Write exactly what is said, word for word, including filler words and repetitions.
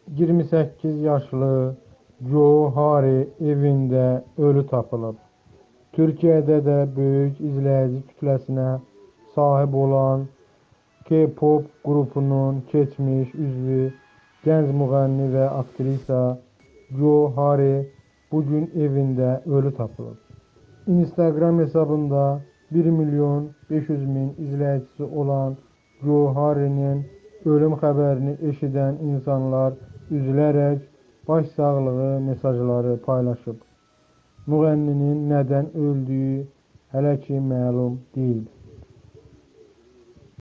iyirmi səkkiz yaşlı Joe Harry evində ölü tapılıb. Türkiyədə də böyük izləyici kütləsinə sahib olan K-pop qrupunun keçmiş üzvü, gənc müğənni və aktrisa Joe Harry bu gün evində ölü tapılıb. Instagram hesabında bir milyon beş yüz min izləyicisi olan Joe Harry'nin ölüm xəbərini eşidən insanlar üzülərək başsağlığı mesajları paylaşıb. Müğənninin nədən öldüyü hələ ki məlum deyil.